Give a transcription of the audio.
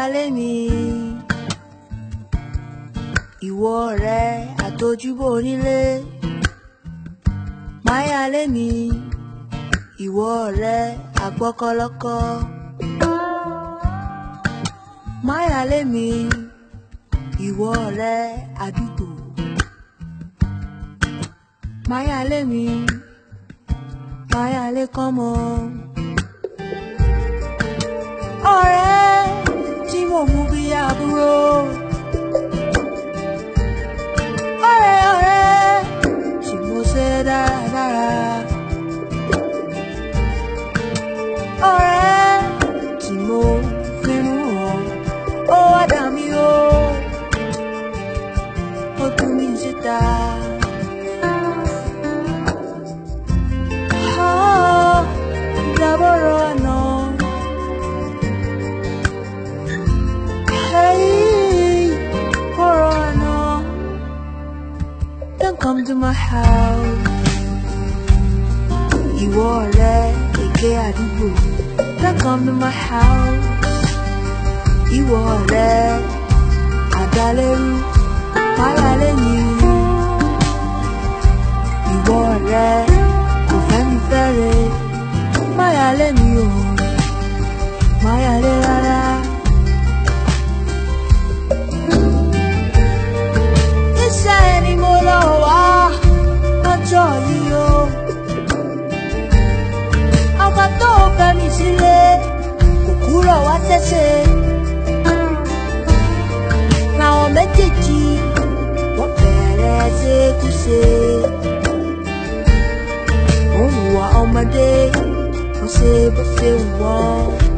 lé mi ìwọ ọ̀rẹ́ àtojúbọ onílé máyà lé mi ìwọ ọ̀rẹ́ àgbọ́kọ́lọ́kọ́ máyà lé mi ìwọ ọ̀rẹ́ àdúgbò máyà lé mi máyà lé kọ́mọ ọ̀rẹ́ tí mo mú bí àbúrò ọ̀rẹ́ tí mo ṣe dáradára ọ̀rẹ́ tí mo fẹ́nu hàn ó wá dà mí ó tú mi síta. Ìjábọ̀rọ̀ àná ọ̀rọ̀ àná don't come to my house ìwọ ọ̀rẹ́ èké àdúgbò don't come to my house ìwọ ọ̀rẹ́ àdálẹ́rú máyà lé mi ìwọ ọ̀rẹ́ kò fẹ́ mi fẹ́rẹ̀ máyà lé mi o máyà lé rárá. Iṣẹ́ ni mo lọ wá lọ́jọ́ yìí o ọkọ tó fẹ́ mi sílé kò kúrò wá ṣẹ̀ṣẹ̀ làwọn méjèèjì wọ́n bẹ̀rẹ̀ ṣekúṣe ó hùwà ọmọdé wọ́n ṣe bó ṣe wù wọ́n.